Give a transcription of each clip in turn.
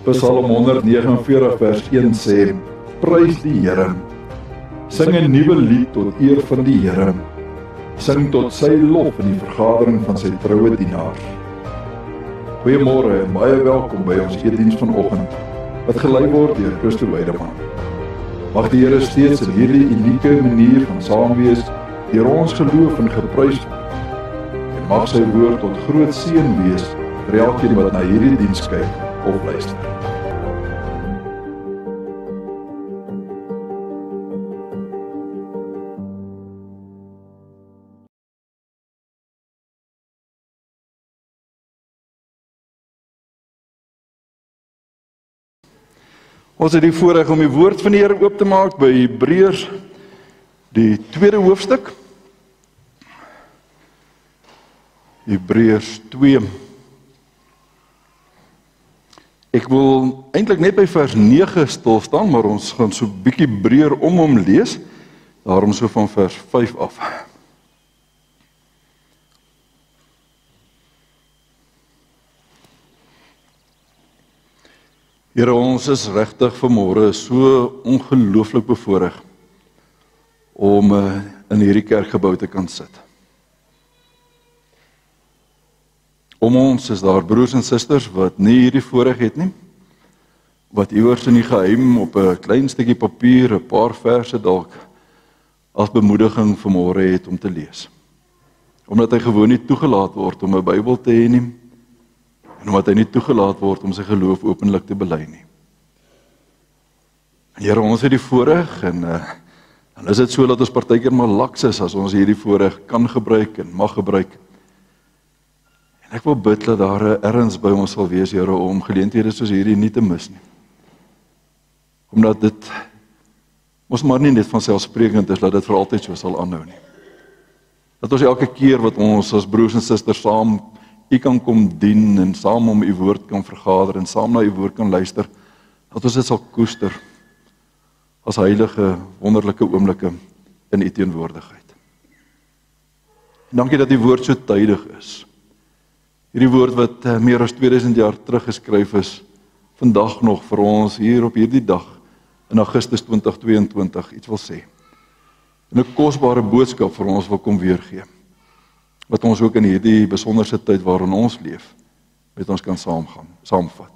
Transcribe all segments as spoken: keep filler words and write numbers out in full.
Psalm honderdnegenenveertig vers een sê, prys die Here, sing 'n nuwe lied tot eer van die Here, sing tot sy lof in die vergadering van sy troue dienaars. Goeiemôre en baie welkom by ons eetdiens vanoggend, wat gelei word deur Christo Weideman. Mag die Here steeds in hierdie unieke manier van saam wees, deur ons geloof en geprys word, en mag sy woord tot groot seën wees vir elkeen wat na hierdie diens kyk of luister. Ons het die voorreg om die woord van die Here oop te maak by Hebreërs, die tweede hoofstuk. Hebreërs twee. Ek wil eintlik net by vers nege stil staan, maar ons gaan so bietjie breër om hom lees, daarom so van vers vyf af. Here, ons is regtig vanmôre so ongelooflik bevoorreg om uh, in hierdie kerkgebou te kan sit. Om ons is daar broers en susters wat nie hierdie voorreg het nie, wat iewers in die geheim op 'n klein stukkie papier 'n paar verse dalk as bemoediging vanmôre het om te lees. Omdat hy gewoon nie toegelaat word om 'n Bybel te hê nie, en omdat hy nie toegelaat word om sy geloof openlik te bely nie. Here, ons het die voorreg en uh, dan is dit so dat ons partykeer maar laks is as ons hierdie voorreg kan gebruik en mag gebruik. En ek wil bid dat daar ergens by ons sal wees, Here, om geleenthede soos hierdie nie te mis nie. Omdat dit ons maar nie net van selfsprekend is dat dit vir altyd so sal aanhou nie. Dat ons elke keer wat ons as broers en susters saam U kan kom dien en saam om U woord kan vergader en saam na U woord kan luister, dat ons dit sal koester as heilige, wonderlike oomblikke in U teenwoordigheid. En dankie dat die woord so tydig is. Hierdie woord wat uh, meer as tweeduisend jaar terug geskryf is, vandag nog vir ons hier op hierdie dag in Augustus twintig tweeëntwintig iets wil sê. En 'n kosbare boodskap vir ons wil kom weergee, wat ons ook in hierdie besonderse tyd waarin ons leef, met ons kan saamgaan, saamvat.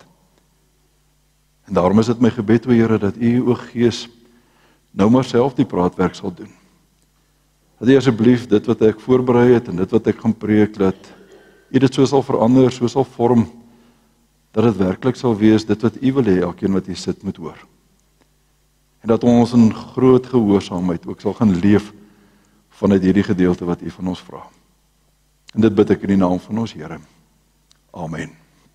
En daarom is dit my gebed, o Here, dat U, o Gees, nou maar self die praatwerk sal doen. Dat U asseblief dit wat ek voorberei het en dit wat ek gaan preek, dat U dit so sal verander, so sal vorm, dat dit werklik sal wees, dit wat U wil hê, elkeen wat hier sit moet hoor. En dat ons in groot gehoorsaamheid ook sal gaan leef vanuit hierdie gedeelte wat U van ons vra. En dit bid ek in die naam van ons Here. Amen.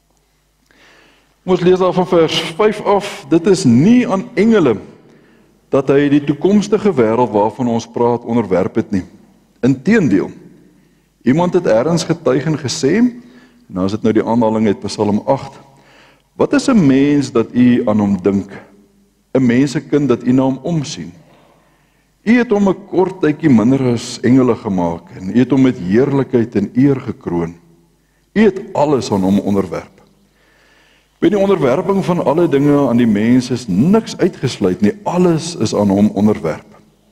Ons lees daar van vers vyf af, dit is nie aan engele dat hy die toekomstige wêreld waarvan ons praat onderwerp het nie. Inteendeel, iemand het ergens getuig en gesê, en dan is dit nou die aanhaling uit Psalm agt, wat is 'n mens dat U aan hom dink, 'n mensekind dat U na hom omsien? U het hom 'n kort tydjie minder as engele gemaak, en U het hom met heerlikheid en eer gekroon. U het alles aan hom onderwerp. By die onderwerping van alle dinge aan die mens is niks uitgesluit nie, alles is aan hom onderwerp.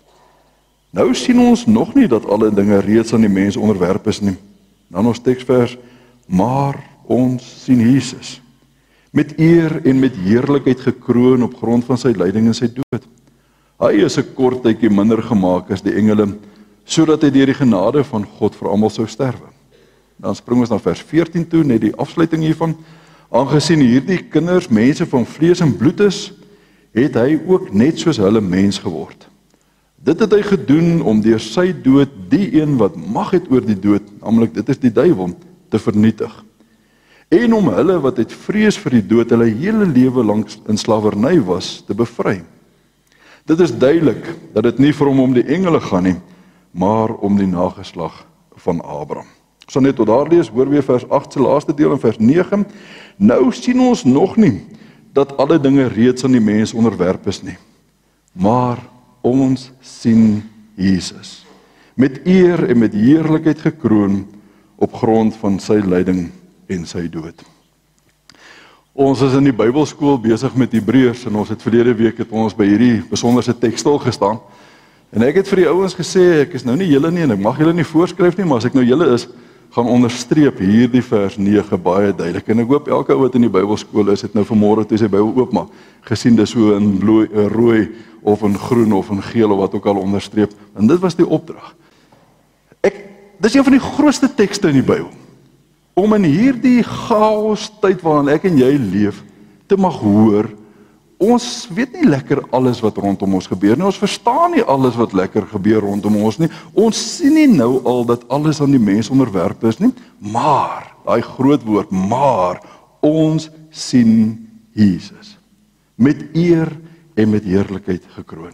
Nou sien ons nog nie dat alle dinge reeds aan die mens onderwerp is nie. Dan ons teksvers, maar ons sien Jesus, met eer en met heerlikheid gekroon op grond van sy lyding en sy dood. Hy is 'n kort tydjie minder gemaak as die engele, sodat hy deur die genade van God vir almal sou sterwe. Dan spring ons na vers veertien toe, net die afsluiting hiervan. Aangesien hierdie kinders mense van vlees en bloed is, het hy ook net soos hulle mens geword. Dit het hy gedoen om deur sy dood die een wat mag het oor die dood, naamlik dit is die duiwel, te vernietig. En om hulle wat uit vrees vir die dood hulle hele lewe lank in slawerny was, te bevry. Dit is duidelik dat dit nie vir hom om die engele gaan nie, maar om die nageslag van Abraham. Ek sal net tot daar lees, hoor weer vers agt se laaste deel en vers nege. Nou sien ons nog nie dat alle dinge reeds aan die mens onderwerp is nie, maar ons sien Jesus, met eer en met heerlikheid gekroon op grond van sy lyding en sy dood. Ons is in die Bybelskool besig met Hebreërs en ons het verlede week het ons by hierdie besonderse teks stil gestaan. En ek het vir die ouens gesê, ek is nou nie julle nie en ek mag julle nie voorskryf nie, maar as ek nou julle is, gaan onderstreep hierdie vers nege baie duidelik. En ek hoop elke ou wat in die Bybelskool is, het nou vanmôre toe sy Bybel oopmaak, gesien dis so in blooi, rooi of in groen of in geel of wat ook al onderstreep. En dit was die opdrag. Ek dis een van die grootste tekste in die Bybel. Om in hierdie chaos tyd waarin ek en jy leef, te mag hoor, ons weet nie lekker alles wat rondom ons gebeur nie, ons verstaan nie alles wat lekker gebeur rondom ons nie, ons sien nie nou al dat alles aan die mens onderwerp is nie, maar, daai groot woord, maar, ons sien Jesus, met eer en met heerlikheid gekroon.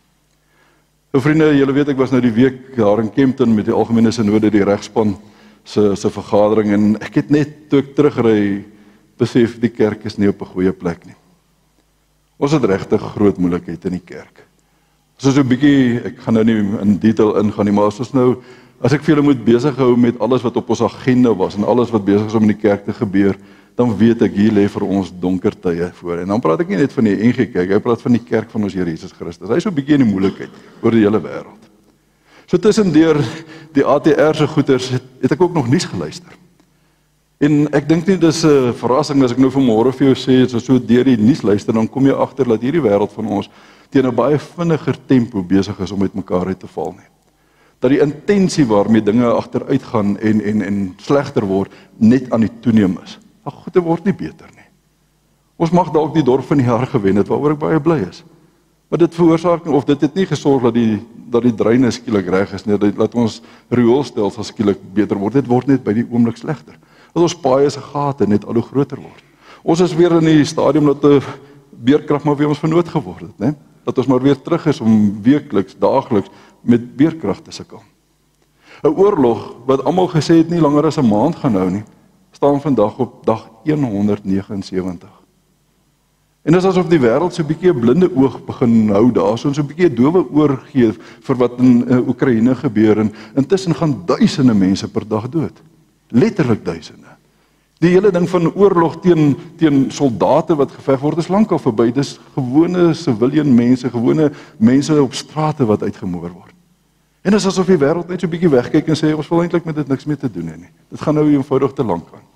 Nou vriende, julle weet ek was nou die week daar in Kempton met die algemene synode, die regspan, se se vergadering en ek het net toe ek terugry besef die kerk is nie op 'n goeie plek nie. Ons het regtig groot moeilikheid in die kerk. As ons so 'n bietjie, ek gaan nou nie in detail ingaan nie, maar as ons nou as ek vir julle moet besig hou met alles wat op ons agenda was en alles wat besig is om in die kerk te gebeur, dan weet ek hier lê vir ons donker tye voor. En dan praat ek nie net van die N G Kerk, ek praat van die kerk van ons Here Jesus Christus. Hy is so 'n bietjie in die moeilikheid oor die hele wêreld. So tussendeur die A T R se goeters het, het ek ook nog nuus geluister. En ek dink nie dis 'n verrassing as ek nou vanmôre vir jou sê, as jy so deur die nuus luister, dan kom jy agter dat hierdie wêreld van ons teen 'n baie vinniger tempo besig is om met mekaar uit te val nie. Dat die intensie waarmee dinge agteruit gaan en en en slegter word net aan die toeneem is. Ag, goeie word nie beter nie. Ons mag dalk die dorp van die jaar gewen het waaroor ek baie bly is. Maar dit veroorsaak of dit het nie gesorg dat die dat die dreine skielik reg is nie, dat ons rioolstelsel skielik beter word. Dit word net by die oomblik slegter. Dat ons paaie se gate net al hoe groter word. Ons is weer in die stadium dat 'n beerkrag maar weer ons vernoot geword het, né? Dat ons maar weer terug is om weekliks, daagliks met beerkrag te sukkel. 'n Oorlog wat almal gesê het nie langer as 'n maand gaan hou nie, staan vandag op dag honderd neges en sewentig. En dit is asof die wêreld so 'n bietjie 'n blinde oog begin hou daar, so 'n bietjie 'n dowe oor gee vir wat in uh, Oekraïne gebeur en intussen gaan duisende mense per dag dood. Letterlik duisende. Die hele ding van oorlog teen teen soldate wat geveg word is lankal verby. Dis gewone civilian mense, gewone mense op strate wat uitgemoor word. En dit is asof die wêreld net so 'n bietjie wegkyk en sê ons wil eintlik met dit niks meer te doen hê nie. Dit gaan nou eenvoudig te lank gaan.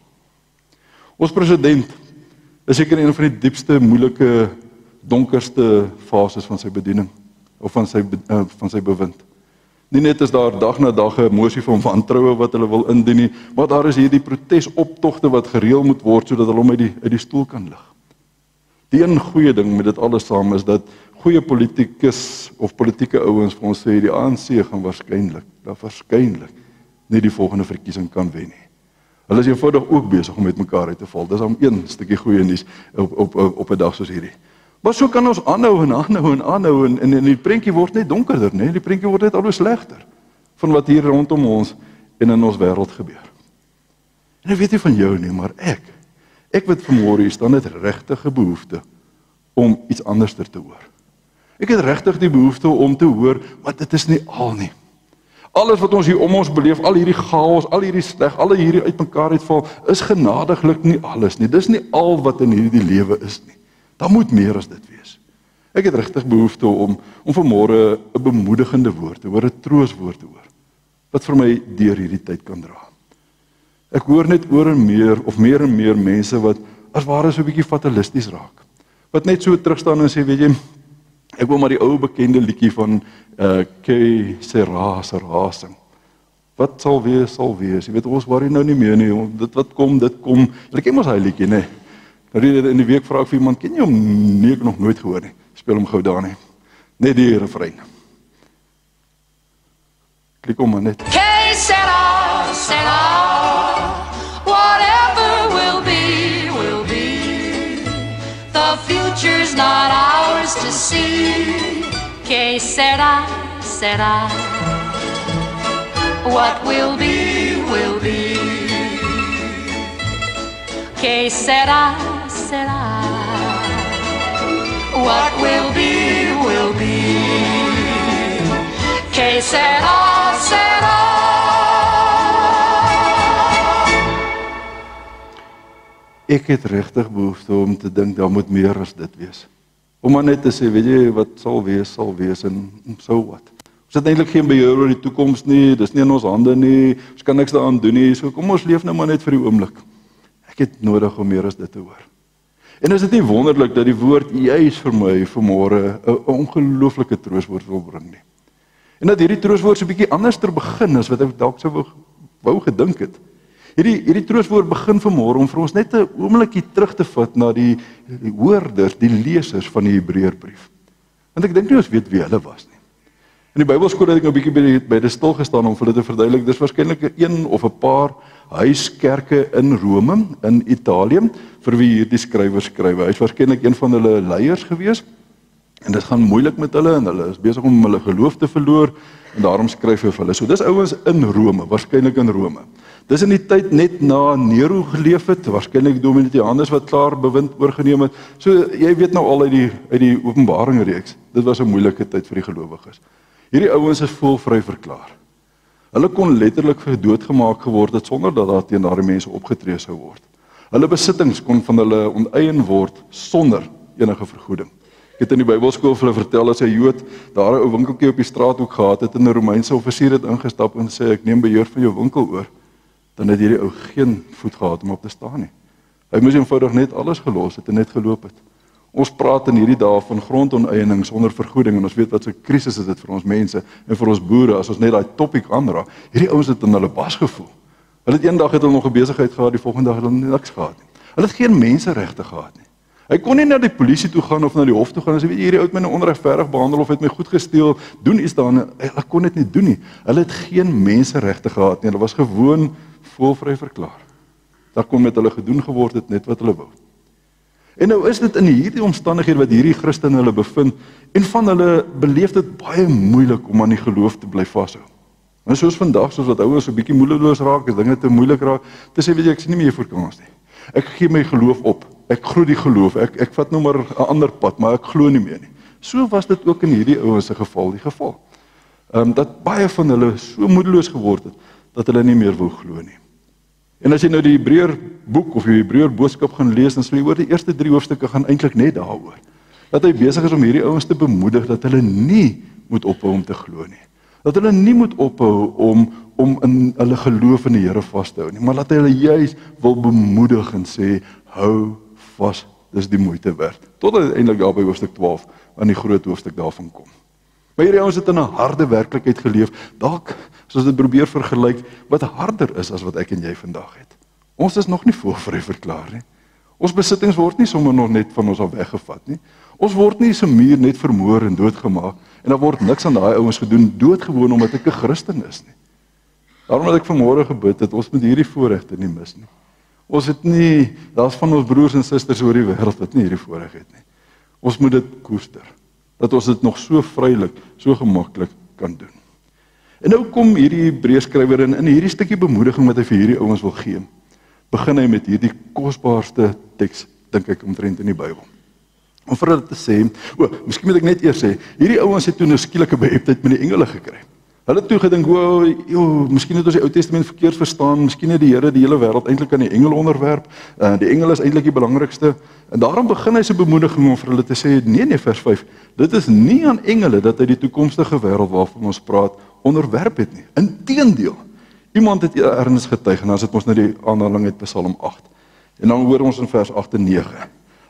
Ons president is seker een van die diepste, moeilike, donkerste fases van sy bediening of van sy uh, van sy bewind. Nie net is daar dag na dag 'n emosie van wantroue wat hulle wil indien nie, maar daar is hierdie protesoptogte wat gereël moet word sodat hulle hom uit die uit die stoel kan lig. Die een goeie ding met dit alles saam is dat goeie politikus of politieke ouens vir ons sê die A N C gaan waarskynlik, dan waarskynlik nie die volgende verkiesing kan wen nie. Hulle is eenvoudig ook besig om met mekaar uit te val. Dis om een stukkie goeie nuus op op op, op 'n dag soos hierdie. Maar so kan ons aanhou en aanhou en aanhou en, en, en die prentjie word net donkerder, né? Die prentjie word net al hoe slegter van wat hier rondom ons en in ons wêreld gebeur. En ek weet nie van jou nie, maar ek ek weet vanmôre hier staan net regtig 'n behoefte om iets anders te hoor. Ek het regtig die behoefte om te hoor, maar dit is nie al nie. Alles wat ons hier om ons beleef, al hierdie chaos, al hierdie sleg, al hierdie uitmekaar uitval, is genadiglik nie alles nie. Dis nie al wat in hierdie lewe is nie. Daar moet meer as dit wees. Ek het regtig behoefte om om vanmôre 'n bemoedigende woord te hoor, 'n troostwoord te hoor, wat vir my deur hierdie tyd kan dra. Ek hoor net oor en meer of meer en meer mense wat as ware so 'n bietjie fatalisties raak. Wat net so terugstaan en sê, weet jy, ek wil maar die ou bekende liedjie van uh Que sera sera sing. Wat sal wees, sal wees. Jy weet ons worry nou nie meer nie. Dit wat kom, dit kom. Jy ken mos hy liedjie, né? Nou in die week vra ek vir iemand, ken jy hom? Nee, ek nog nooit gehoor nie. Speel hom gou daar nie. Net die refrein. Klik hom maar net. Que sera sera. Whatever will be, will be. The future's not ours to see. Que sera, sera. What will be, will be. Que sera, sera. What will be, will be. Que sera, sera. ek het regtig behoefte om te dink, daar moet meer as dit wees. Om maar net te sê, weet jy, wat sal wees, sal wees, en so wat. Ons het eintlik geen beheer oor die toekoms nie, dis nie in ons hande nie, ons kan niks daaraan doen nie, so kom ons leef nou maar net vir die oomblik. Ek het nodig om meer as dit te hoor. En is dit nie wonderlik dat die woord juis vir my vanmôre 'n ongelooflike troostwoord wil bring nie. En dat hierdie troostwoord so 'n bietjie anders ter begin as wat ek dalk sou wou, wou gedink het. Hierdie hierdie troostwoord begin vanmôre om vir ons net 'n oombliekie terug te vat na die, die hoorders, die lesers van die Hebreërbrief. Want ek dink nie ons weet wie hulle was nie. In die Bybelskool het ek nou 'n bietjie by die, by die stil gestaan om vir hulle te verduidelik. Dis waarskynlik een of 'n paar huiskerke in Rome, in Italië, vir wie hierdie skrywer skryf. Hy is waarskynlik een van hulle leiers gewees. En dit gaan moeilik met hulle en hulle is besig om hulle geloof te verloor en daarom skryf hy vir hulle. So dis ouens in Rome, waarskynlik in Rome. Dis in die tyd net na Nero geleef het, waarskynlik Domitianus wat klaar bewind oorgeneem het. So jy weet nou al uit die uit die Openbaring reeks, dit was 'n moeilike tyd vir die gelowiges. Hierdie ouens is voelvry verklaar. Hulle kon letterlik vir dood gemaak geword het sonder dat daar teen daardie mense opgetree sou word. Hulle besittings kon van hulle onteien word sonder enige vergoeding. Ek het in die Bybelskool vir hulle vertel as 'n Jood daar 'n ou winkeltjie op die straathoek gehad het en 'n Romeinse offisier het ingestap en sê ek neem beheer van jou winkel oor, dan het hierdie ou geen voet gehad om op te staan nie. Hy moes eenvoudig net alles gelos het en net geloop het. Ons praat in hierdie dae van grondonteiening sonder vergoeding en ons weet wat so 'n krisis is dit vir ons mense en vir ons boere as ons net daai topik aanraak. Hierdie ouens het in hulle bas gevoel. Hulle het eendag het hulle nog 'n besigheid gehad, die volgende dag het hulle niks gehad nie. Hulle het geen menseregte gehad nie. Hy kon nie na die polisie toe gaan of na die hof toe gaan en sê weet jy hierdie ou het my nou onregverdig behandel of het my goed gesteel, doen iets daaraan. Hulle kon dit nie doen nie. Hulle het geen menseregte gehad nie. Hulle was gewoon voelvry verklaar. Daar kon met hulle gedoen geword het net wat hulle wou. En nou is dit in hierdie omstandighede wat hierdie Christene hulle bevind en van hulle beleef dit baie moeilik om aan die geloof te bly vashou. En soos vandag, soos wat ouers so 'n bietjie moedeloos raak, as dinge te moeilik raak, te sê weet jy ek sien nie meer voorkans nie. Ek gee my geloof op. Ek glo die geloof. Ek ek vat nou maar 'n ander pad, maar ek glo nie meer nie. So was dit ook in hierdie ouens se geval, die geval. Ehm um, dat baie van hulle so moedeloos geword het dat hulle nie meer wou glo nie. En as jy nou die Hebreër boek of die Hebreër boodskap gaan lees, dan sal jy hoor die eerste drie hoofstukke gaan eintlik net daaroor. Dat hy besig is om hierdie ouens te bemoedig dat hulle nie moet ophou om te glo nie. Dat hulle nie moet ophou om om in hulle geloof in die Here vas te hou nie, maar dat hy hulle juis wil bemoedig en sê hou vas, dis die moeite werd. Totdat uiteindelik daar by hoofstuk twaalf aan die groot hoofstuk daarvan kom. Maar hierdie ouens het in 'n harde werklikheid geleef, dalk soos dit probeer vergelyk wat harder is as wat ek en jy vandag het. Ons is nog nie voelvry verklaar nie. Ons besittings word nie sommer nog net van ons af weggevat nie. Ons word nie so muur net vermoor en doodgemaak en daar word niks aan daai ouens gedoen doodgewoon omdat ek 'n Christen is nie. Daarom het ek vanmôre gebid dat ons met hierdie voorregte nie mis nie. Ons het nie, daar's van ons broers en susters oor die wêreld wat nie hierdie voorreg het nie. Ons moet dit koester. Dat ons dit nog so vrylik, so gemaklik kan doen. En nou kom hierdie Hebreërskrywer in, in hierdie stukkie bemoediging wat hy vir hierdie ouens wil gee. Begin hy met hierdie kosbaarste teks, dink ek omtrent in die Bybel. Om vir hulle te sê, o, miskien moet ek net eers sê, hierdie ouens het toe 'n skielike beheptheid met die engele gekry. Hulle het toe gedink, o, jo, miskien het ons die Ou Testament verkeerd verstaan, miskien het die Here die hele wêreld eintlik aan die engele onderwerp. Uh, die engele is eintlik die belangrikste. En daarom begin hy sy bemoediging om vir hulle te sê, nee nee vers vyf, dit is nie aan engele dat hy die toekomstige wêreld waarvan ons praat onderwerp het nie. Inteendeel, iemand het erns getuig en dan sit ons na die aanhaling uit Psalm agt. En dan hoor ons in vers agt en nege.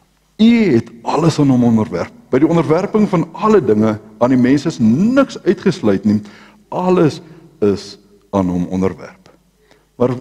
U het alles aan hom onderwerp. By die onderwerping van alle dinge aan die mense is niks uitgesluit nie. Alles is aan hom onderwerp. Maar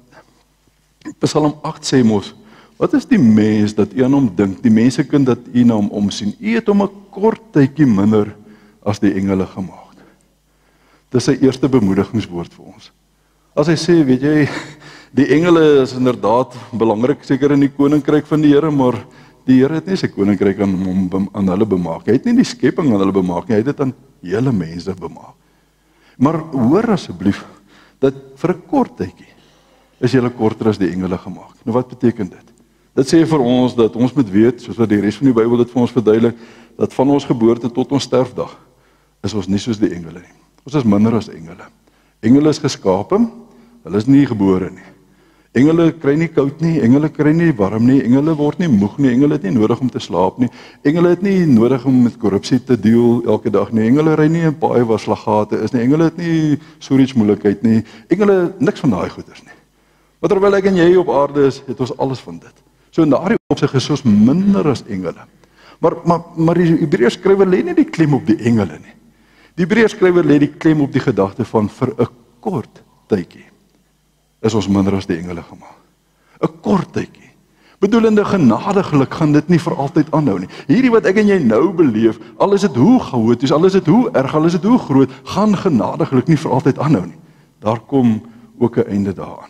Psalm agt sê mos, wat is die mens dat u aan hom dink, die mensekind dat u na hom omsien? U het hom 'n kort tydjie minder as die engele gemaak. Dis sy eerste bemoedigingswoord vir ons. As hy sê, weet jy, die engele is inderdaad belangrik seker in die koninkryk van die Here, maar die Here het nie sy koninkryk aan hom aan hulle bemaak. Hy het nie die skepping aan hulle bemaak nie, hy het dit aan hele mense bemaak. Maar hoor asseblief dat vir 'n kort tydjie is julle korter as die engele gemaak. Nou wat beteken dit? Dit sê vir ons dat ons moet weet, soos wat die res van die Bybel dit vir ons verduidelik, dat van ons geboorte tot ons sterfdag is ons nie soos die engele nie. Ons is minder as engele. Engele is geskape, hulle is nie gebore nie. Engele kry nie koud nie, engele kry nie warm nie, engele word nie moeg nie, engele het nie nodig om te slaap nie, engele het nie nodig om met korrupsie te deel elke dag nie, engele ry nie in paaie waar slaggate is nie, engele het nie storage moeilikheid nie, engele niks van daai goeders nie. Maar terwyl ek en jy op aarde is, het ons alles van dit. So in daardie opsig is ons minder as engele. Maar, maar, maar die Hebreërs skrywer lê nie die klem op die engele nie. Die Hebreërs skrywer lê die klem op die gedagte van vir 'n kort tydjie is ons minder as die engele gemaak. 'n Kort tydjie. Bedoelende genadiglik gaan dit nie vir altyd aanhou nie. Hierdie wat ek en jy nou beleef, al is dit hoe chaoties, al is dit hoe erg, al is dit hoe groot, gaan genadiglik nie vir altyd aanhou nie. Daar kom ook 'n einde daaraan.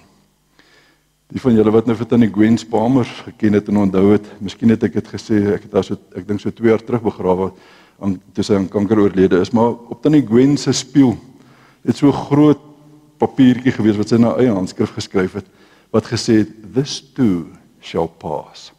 Die van julle wat nou vir Tannie Gwen Palmer geken het en onthou het, miskien het ek dit gesê, ek het daar so, ek dink so twee jaar terug begrawe, toe sy aan kanker oorlede is, maar op Tannie Gwen se spieël, het so 'n groot papiertjie gewees wat sy na eie handskrif geskryf het, wat gesê het, this too shall pass.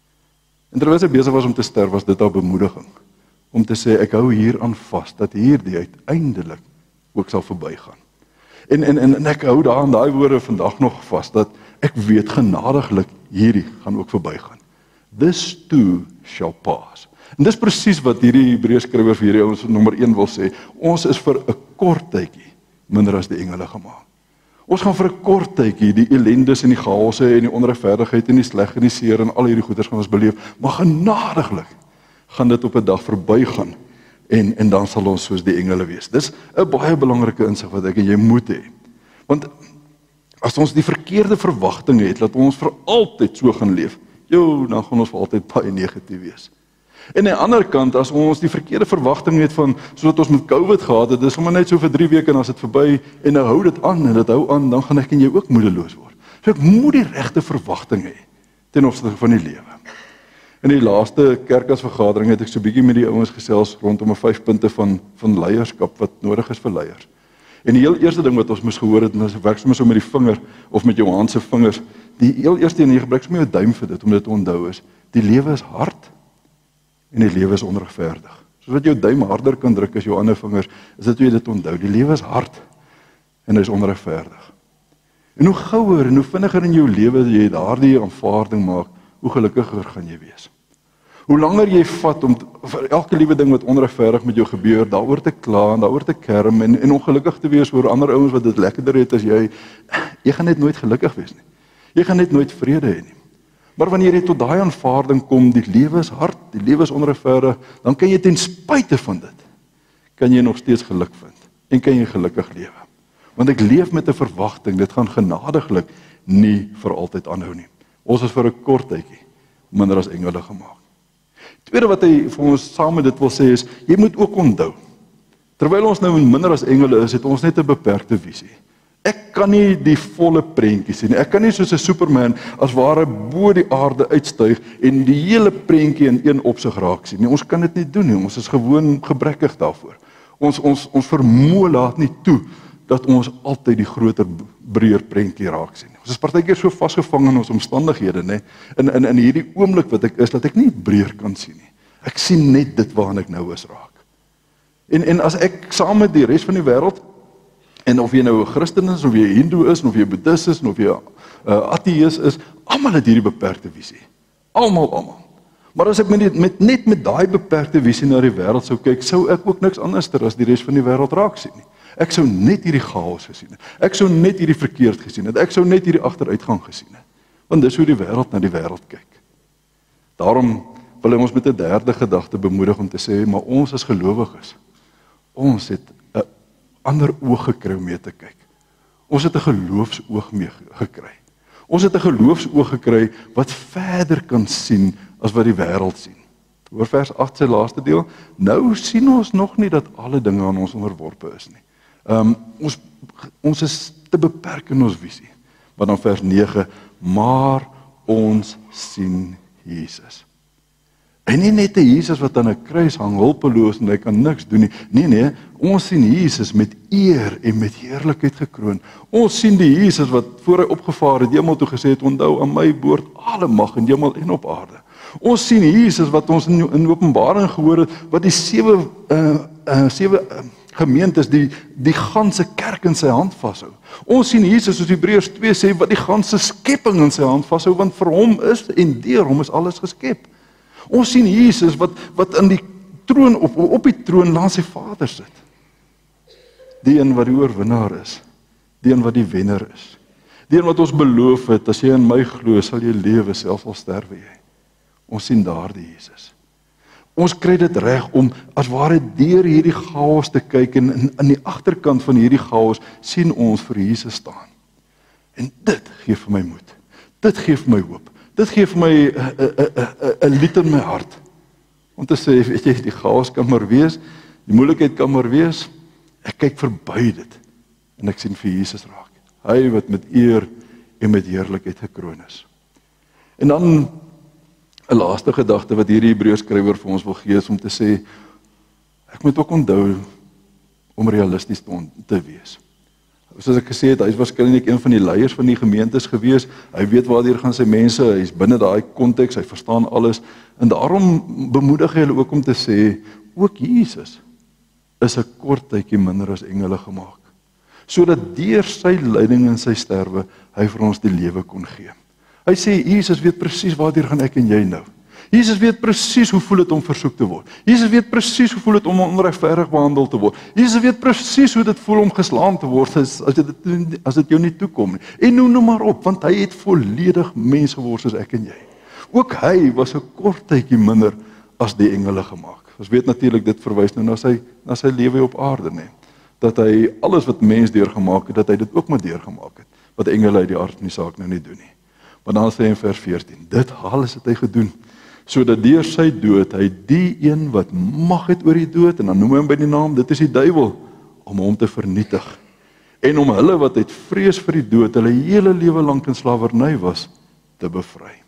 En terwyl sy besig was om te sterf, was dit haar bemoediging, om te sê, ek hou hier aan vas, dat hierdie uiteindelik ook sal verbygaan. En, en, en, en ek hou daar aan daai woorde vandag nog vas, dat ek weet genadiglik hierdie gaan ook verbygaan. This too shall pass. En dis presies wat hierdie Hebreërs skrywer vir hierdie ouens nommer een wil sê. Ons is vir 'n kort tydjie minder as die engele gemaak. Ons gaan vir 'n kort tydjie die ellendes en die chaosse en die onregverdigheid en die sleg en die seer en al hierdie goeders gaan ons beleef, maar genadiglik gaan dit op 'n dag verbygaan en en dan sal ons soos die engele wees. Dis 'n baie belangrike insig wat ek en jy moet hê. Want as ons die verkeerde verwagtinge het dat ons vir altyd so gaan leef, jou, dan gaan ons vir altyd baie negatief wees. En aan die ander kant, as ons die verkeerde verwagting het van, soos wat ons met COVID gehad het, dis sommer net so vir drie weke en as dit verby, en nou hou dit aan, en dit hou aan, dan gaan ek en jy ook moedeloos word. So ek moet die regte verwagting hê, ten opsigte van die lewe. In die laaste kerkasvergadering het ek so bietjie met die ouens gesels, rondom 'n vyf punte van, van leierskap, wat nodig is vir leiers. En die heel eerste ding wat ons moes gehoor het, en as ek werk sommer so met die vinger, of met jou hand se vingers, die heel eerste en jy gebruik sommer jou duim vir dit, om dit te onthou is, die lewe is hard, en die lewe is onregverdig. Soos wat jou duim harder kan druk as jou ander vingers, is dit hoe jy dit onthou. Die lewe is hard en hy is onregverdig. En hoe gouer en hoe vinniger in jou lewe jy daardie aanvaarding maak, hoe gelukkiger gaan jy wees. Hoe langer jy vat om vir elke liewe ding wat onregverdig met jou gebeur, daaroor te kla en daaroor te kerm en, en ongelukkig te wees oor ander ouens wat dit lekkerder het as jy, jy gaan net nooit gelukkig wees nie. Jy gaan net nooit vrede hê nie. Maar wanneer jy tot daai aanvaarding kom, die lewe is hard, die lewe is onregverdig, dan kan jy ten spyte van dit, kan jy nog steeds geluk vind, en kan jy gelukkig lewe. Want ek leef met 'n verwagting, dit gaan genadiglik nie vir altyd aanhou nie. Ons is vir 'n kort tydjie minder as engele gemaak. Tweede wat hy vir ons saam met dit wil sê is, jy moet ook onthou, terwyl ons nou minder as engele is, het ons net 'n beperkte visie. Ek kan nie die volle prentjie sien nie. Ek kan nie soos 'n Superman as ware bo die aarde uitstyg en die hele prentjie in een opsig raak sien nie. Ons kan dit nie doen nie. Ons is gewoon gebrekkig daarvoor. Ons ons ons vermoë laat nie toe dat ons altyd die groter, breër prentjie raak sien. Ons is partykeer so vasgevang in ons omstandighede, nê? In in in hierdie oomblik wat ek is, dat ek nie breër kan sien nie. Ek sien net dit waarna ek nou is raak. En en as ek saam met die res van die wêreld, en of jy nou 'n Christen is, of jy 'n Hindoe is, of jy 'n Boeddhis is, of jy 'n uh, ateïs is, almal het hierdie beperkte visie. Almal, almal. Maar as ek met, die, met net met daai beperkte visie na die wêreld sou kyk, sou ek ook niks anderster as die res van die wêreld raak sien nie. Ek sou net hierdie chaos gesien het. Ek sou net hierdie verkeerd gesien het. Ek sou net hierdie agteruitgang gesien het. Want dis hoe die wêreld na die wêreld kyk. Daarom wil hy ons met 'n derde gedagte bemoedig om te sê, maar ons as gelowiges, ons het 'n ander oog gekry om mee te kyk. Ons het 'n geloofsoog mee gekry. Ons het 'n geloofsoog gekry wat verder kan sien as wat die wêreld sien. Hoor vers agt sy laaste deel. Nou sien ons nog nie dat alle dinge aan ons onderworpe is nie. Um, ons, ons is te beperk in ons visie. Maar dan vers nege, maar ons sien Jesus. En nie net 'n Jesus wat aan 'n kruis hang, hulpeloos en hy kan niks doen nie. Nee, nee, ons sien Jesus met eer en met heerlikheid gekroon. Ons sien die Jesus wat voor hy opgevaar het, hemel toe gesê het, onthou aan my behoort alle mag in hemel en op aarde. Ons sien Jesus wat ons in, in Openbaring gehoor het, wat die sewe, uh, uh, sewe uh, gemeentes die die ganse kerk in sy hand vashou. Ons sien Jesus, soos Hebreërs twee sê, wat die ganse skepping in sy hand vashou, want vir hom is en deur hom is alles geskep. Ons sien Jesus wat wat in die troon op op die troon langs sy Vader sit. Die een wat die oorwinnaar is, die een wat die wenner is. Die een wat ons beloof het, as jy in my glo, sal jy lewe, selfs al sterwe jy. Ons sien daardie Jesus. Ons kry dit reg om as ware deur hierdie chaos te kyk en in, in die agterkant van hierdie chaos sien ons vir Jesus staan. En dit gee vir my moed. Dit gee vir my hoop. Dit gee vir my 'n lied in my hart. Om te sê, weet jy, die chaos kan maar wees, die moeilikheid kan maar wees. Ek kyk verby dit en ek sien vir Jesus raak. Hy wat met eer en met heerlikheid gekroon is. En dan 'n laaste gedagte wat hierdie Hebreërs skrywer vir ons wil gee is om te sê, ek moet ook onthou om realisties te, te wees. Soos ek gesê het, hy is waarskynlik een van die leiers van die gemeentes gewees. Hy weet waartoe gaan sy mense, hy's binne daai konteks, hy verstaan alles. En daarom bemoedig hy hulle ook om te sê, ook Jesus is 'n kort tydjie minder as engele gemaak, sodat deur sy lyding en sy sterwe hy vir ons die lewe kon gee. Hy sê, Jesus weet presies waartoe gaan ek en jy nou. Jesus weet presies hoe voel dit om versoek te word. Jesus weet presies hoe voel dit om onregverdig behandel te word. Jesus weet presies hoe dit voel om geslaan te word as as dit as dit jou nie toekom nie. En noem nou maar op, want hy het volledig mens geword soos ek en jy. Ook hy was 'n kort tydjie minder as die engele gemaak. Ons weet natuurlik dit verwys nou na sy na sy lewe op aarde, nê. Dat hy alles wat mens deurgemaak het, dat hy dit ook maar deurgemaak het. Wat engele uit die aard van die saak nou nie doen nie. Maar dan sê hy in vers veertien, dit alles het hy gedoen, sodat deur sy dood hy die een wat mag het oor die dood, en dan noem hy hom by die naam, dit is die duiwel, om hom te vernietig. En om hulle wat uit vrees vir die dood, hulle hele lewe lank in slawerny was, te bevry.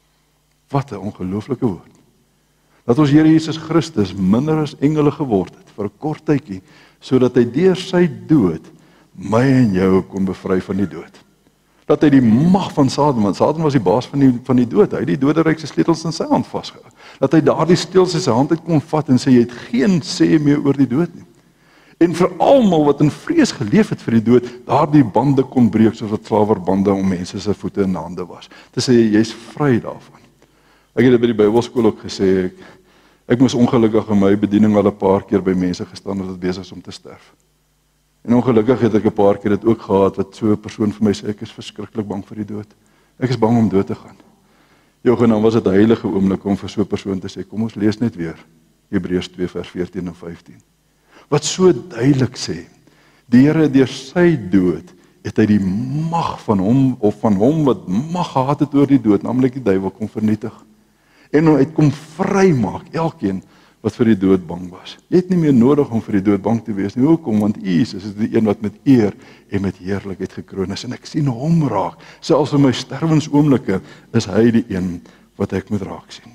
Wat 'n ongelooflike woord. Dat ons Here Jesus Christus minder as engele geword het, vir 'n kort tydjie, sodat hy deur sy dood, my en jou kon bevry van die dood. Dat hy die mag van Satan, want Satan was die baas van die, van die dood, hy het die doderyk se sleutels in sy hand vasgehou, dat hy daardie steels in sy hand uit kon vat en sê, jy het geen sê meer oor die dood nie. En vir almal wat in vrees geleef het vir die dood, daardie bande kon breek, soos wat slawerbande om mense se voete en hande was. Te sê, jy's vry daarvan. Ek het dit by die Bybelskool ook gesê, ek, ek moes ongelukkig in my bediening al 'n paar keer by mense gestaan wat besig is om te sterf. En ongelukkig het ek 'n paar keer dit ook gehad, wat so 'n persoon vir my sê, ek is verskriklik bang vir die dood. Ek is bang om dood te gaan. Jou, en dan was dit 'n heilige oomblik om vir so 'n persoon te sê, kom ons lees net weer, Hebreërs twee vers veertien en vyftien. Wat so duidelik sê, die Here deur sy dood, het hy die mag van hom, of van hom wat mag gehad het oor die dood, naamlik die duiwel, kom vernietig. En hy kom vrymaak, elkeen wat vir die dood bang was. Jy het nie meer nodig om vir die dood bang te wees nie. Hoekom? Want Jesus is die een wat met eer en met heerlikheid gekroon is. En ek sien hom raak. Selfs in my sterwensoomblikke is hy die een wat ek moet raak sien.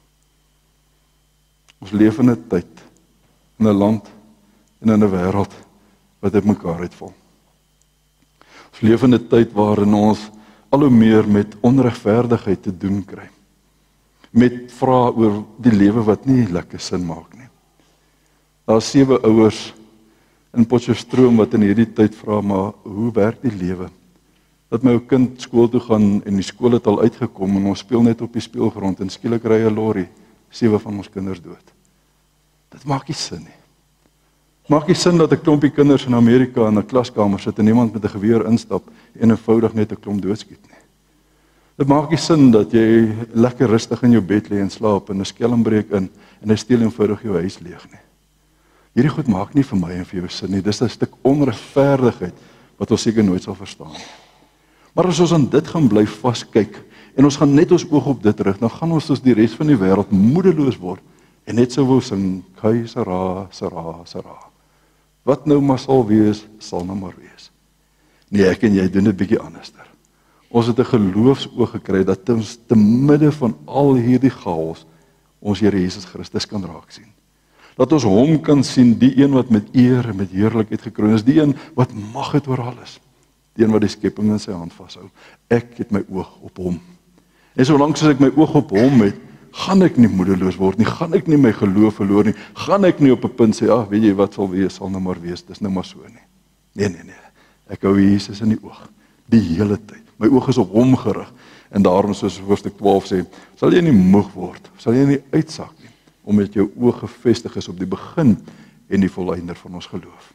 Ons leef in 'n tyd, in 'n land en in 'n wêreld wat uit mekaar uitval. Ons leef in 'n tyd waarin ons al hoe meer met onregverdigheid te doen kry. Met vrae oor die lewe wat nie lekker sin maak nie. Daar is sewe ouers in Potchefstroom wat in hierdie tyd vra, maar hoe werk die lewe? Dat my ou kind skool toe gaan en die skool het al uitgekom en ons speel net op die speelgrond en skielik ry 'n lorry, sewe van ons kinders dood. Dit maak nie sin nie. Maak nie sin dat 'n klompie kinders in Amerika in 'n klaskamer sit en iemand met 'n geweer instap en eenvoudig net 'n klomp doodskiet nie. Dit maak nie sin dat jy lekker rustig in jou bed lê en slaap en 'n skelm breek in en hy steel eenvoudig jou huis leeg nie. Hierdie goed maak nie vir my en vir jou sin nie. Dis 'n stuk onregverdigheid wat ons seker nooit sal verstaan nie. Maar as ons aan dit gaan bly vaskyk en ons gaan net ons oog op dit rig, dan gaan ons soos die res van die wêreld moedeloos word en net so wou sing, "Kai sara sara sara." Wat nou maar sal wees, sal nou maar wees. Nee, ek en jy doen dit bietjie anderster. Ons het 'n geloofsoog gekry dat ons te midde van al hierdie chaos ons Here Jesus Christus kan raak sien. Dat ons hom kan sien, die een wat met eer en met heerlikheid gekroon is, die een wat mag het oor alles. Die een wat die skepping in sy hand vashou. Ek het my oog op hom. En solank as ek my oog op hom het, gaan ek nie moedeloos word nie, gaan ek nie my geloof verloor nie, gaan ek nie op 'n punt sê, ag, weet jy wat sal wees, sal nou maar wees, dis nou maar so nie. Nee, nee, nee, ek hou Jesus in die oog, die hele tyd. My oog is op hom gerig, en daarom soos hoofstuk twaalf sê, sal jy nie moeg word, sal jy nie uitsak nie, omdat jou oog gefestig is op die begin en die volleinder van ons geloof.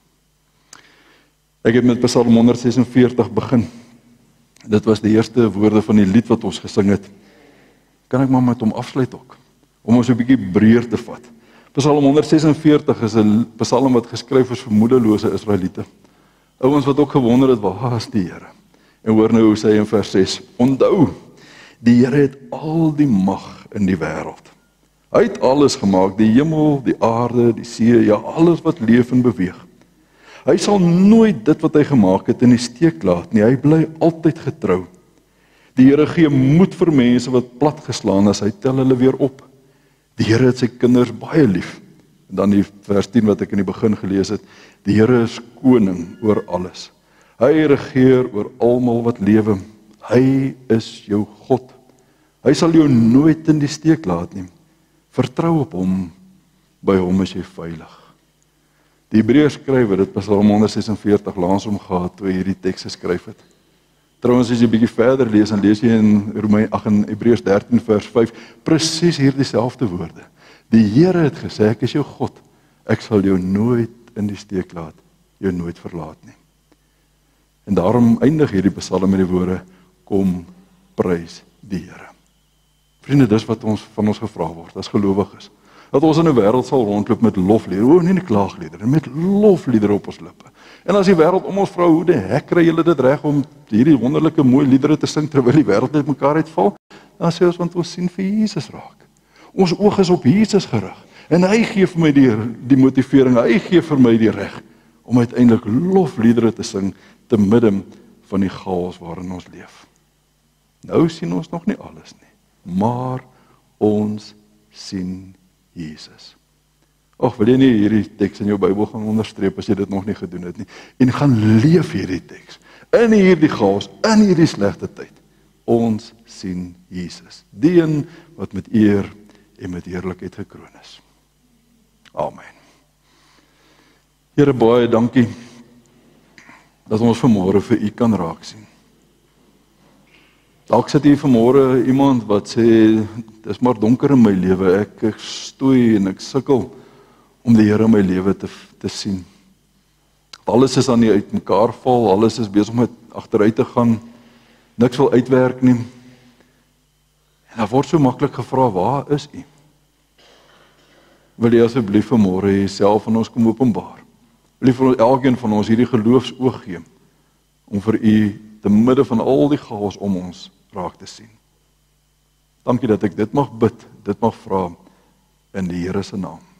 Ek het met Psalm honderd ses en veertig begin. Dit was die eerste woorde van die lied wat ons gesing het. Kan ek maar met hom afsluit ook, om ons 'n bietjie breër te vat. Psalm honderd ses en veertig is 'n psalm wat geskryf is vir moedelose Israeliete. Ouens wat ook gewonder het, waar is die Here? En hoor nou hoe sê hy in vers ses, onthou, die Here het al die mag in die wêreld. Hy het alles gemaak, die hemel, die aarde, die see, ja alles wat leef en beweeg. Hy sal nooit dit wat hy gemaak het in die steek laat nie, hy bly altyd getrou. Die Here gee moed vir mense wat platgeslaan is, hy tel hulle weer op. Die Here het sy kinders baie lief. En dan die vers tien wat ek in die begin gelees het, die Here is koning oor alles. Hy regeer oor almal wat lewe. Hy is jou God. Hy sal jou nooit in die steek laat nie. Vertrou op hom, by hom is jy veilig. Die Hebreërs skrywer het Psalm honderd ses en veertig langs hom gehad toe hy hierdie teks geskryf het. Trouwens as jy 'n bietjie verder lees, dan lees jy in Romeine ag in Hebreërs dertien vers vyf presies hierdie selfde woorde. Die Here het gesê, ek is jou God. Ek sal jou nooit in die steek laat, jou nooit verlaat nie. En daarom eindig hierdie Psalm met die woorde, kom prys die Here. Vriende, dis wat ons van ons gevra word as gelowiges. Dat ons in 'n wêreld sal rondloop met lofliedere, o nee, nie klaagliedere, met lofliedere op ons lippe. En as die wêreld om ons vra, hoe die hek kry julle dit reg om hierdie wonderlike mooi liedere te sing terwyl die wêreld net mekaar uitval? Dan sê ons, want ons sien vir Jesus raak. Ons oog is op Jesus gerig. En hy gee vir my die, die motivering, hy gee vir my die reg om uiteindelik lofliedere te sing te midde van die chaos waarin ons leef. Nou sien ons nog nie alles nie, maar ons sien Jesus. Och, wil jy nie hierdie teks in jou Bybel gaan onderstreep as jy dit nog nie gedoen het nie, en gaan leef hierdie teks, in hierdie chaos, in hierdie slegte tyd. Ons sien Jesus, die een wat met eer en met heerlikheid gekroon is. Amen. Here, baie dankie, dat ons vanmôre vir u kan raak sien. Dalk sit hier vanmôre iemand wat sê, dis maar donker in my lewe, ek, ek stoei en ek sukkel om die Here in my lewe te, te sien. Alles is aan die uitmekaar val, alles is besig om met agteruit te gaan, niks wil uitwerk nie. En daar word so maklik gevra, waar is u? Wil jy asseblief vanmôre jouself aan ons kom openbaar? Wil jy vir ons, elkeen van ons hierdie geloofsoog gee, om vir u te midde van al die chaos om ons raak te sien. Dankie dat ek dit mag bid, dit mag vra in die Here se naam.